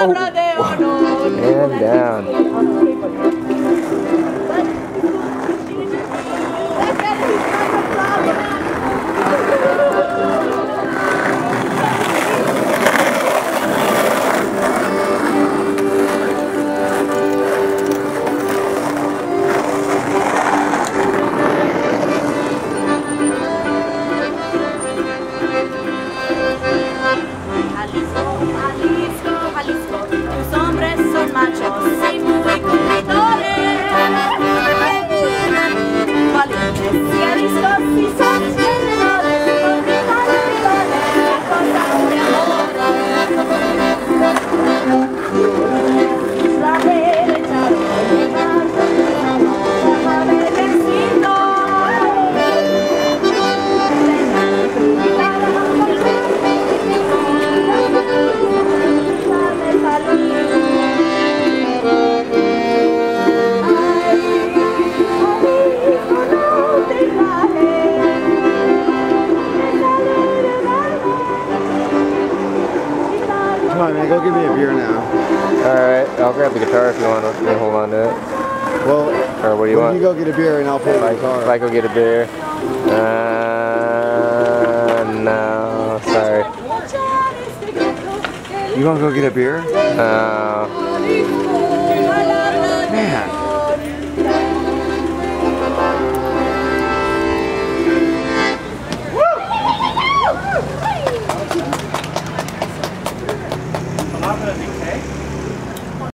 And down. Come on, man, go give me a beer now. Alright, I'll grab the guitar if you want to hold on to it. Well, or what do you want? You go get a beer and I'll play the guitar. If I go get a beer. No, sorry. You want to go get a beer? Man. I'm not gonna be